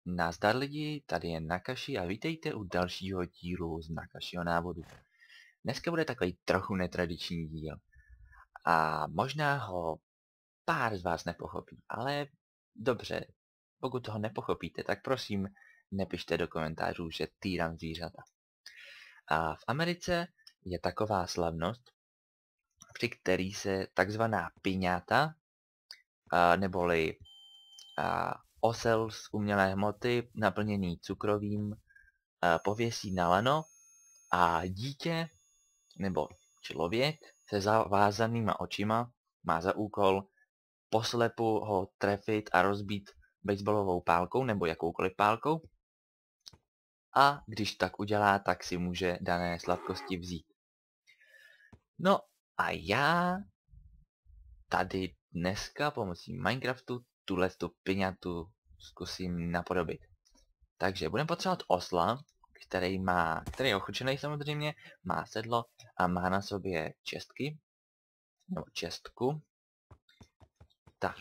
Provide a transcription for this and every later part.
Nazdar lidi, tady je Nakashi a vítejte u dalšího dílu z Nakashiho návodu. Dneska bude takový trochu netradiční díl a možná ho pár z vás nepochopí, ale dobře, pokud toho nepochopíte, tak prosím nepište do komentářů, že týrám zvířata. A v Americe je taková slavnost, při který se takzvaná piñata, neboli osel z umělé hmoty naplněný cukrovým pověsí na lano a dítě nebo člověk se zavázanýma očima má za úkol poslepu ho trefit a rozbít baseballovou pálkou nebo jakoukoliv pálkou. A když tak udělá, tak si může dané sladkosti vzít. No a já tady dneska pomocí Minecraftu tu piňatu zkusím napodobit. Takže budeme potřebovat osla, který je ochučený samozřejmě, má sedlo a má na sobě čestky, nebo čestku. Tak.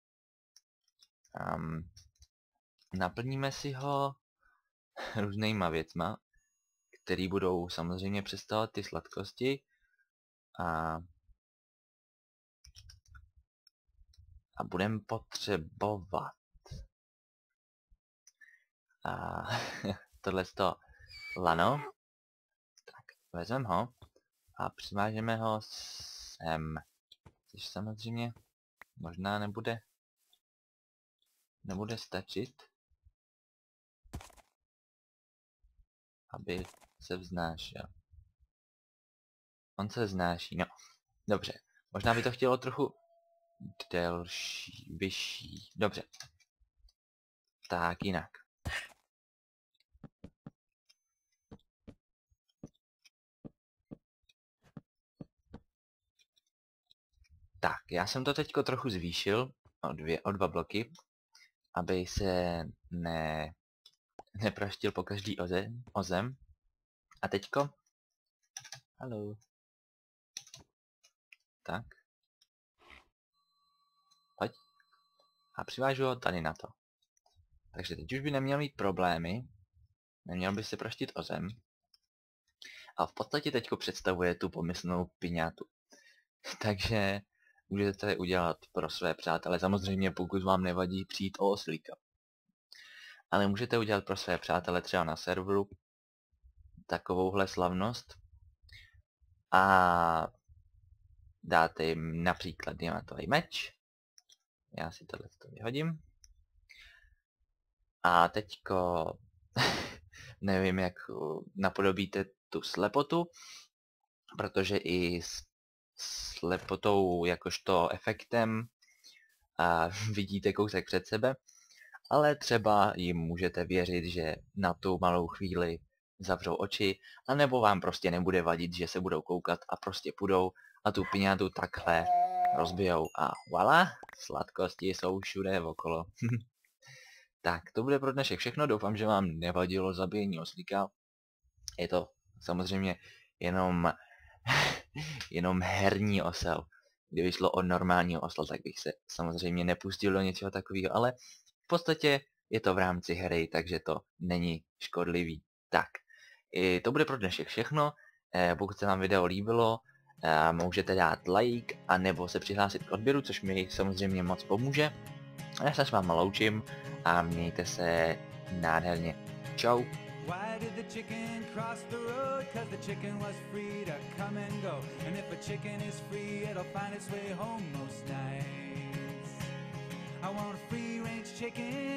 Naplníme si ho různýma věcma, které budou samozřejmě představovat ty sladkosti. A budeme potřebovat tohleto lano. Tak, vezmeme ho a přivážeme ho sem. Což samozřejmě možná nebude stačit, aby se vznášel. On se vznáší, no. Dobře, možná by to chtělo trochu delší, vyšší. Dobře. Tak jinak. Tak, já jsem to teďko trochu zvýšil o dva bloky, aby se nepraštil po každý o zem. A teďko. Haló. Tak. Pojď. A přivážu ho tady na to. Takže teď už by neměl mít problémy. Neměl by se praštit o zem. A v podstatě teďko představuje tu pomyslnou piňátu. Takže můžete to udělat pro své přátele. Samozřejmě pokud vám nevadí přijít o oslíka. Ale můžete udělat pro své přátele třeba na serveru takovouhle slavnost. A dáte jim například diamantový meč. Já si tohle vyhodím. A teďko nevím, jak napodobíte tu slepotu, protože i s slepotou jakožto efektem vidíte kousek před sebe, ale třeba jim můžete věřit, že na tu malou chvíli zavřou oči, anebo vám prostě nebude vadit, že se budou koukat a prostě půjdou a tu piňátu takhle rozbijou a voilà, sladkosti jsou všude okolo. Tak, to bude pro dnešek všechno, doufám, že vám nevadilo zabíjení oslíka. Je to samozřejmě jenom herní osel. Kdyby šlo o normální osel, tak bych se samozřejmě nepustil do něčeho takového, ale v podstatě je to v rámci hry, takže to není škodlivý. Tak, to bude pro dnešek všechno. Pokud se vám video líbilo, můžete dát like, anebo se přihlásit k odběru, což mi samozřejmě moc pomůže. Já se s váma loučím a mějte se nádherně. Čau. Why did the chicken cross the road? 'Cause the chicken was free to come and go. And if a chicken is free, it'll find its way home most nights. I want a free range chicken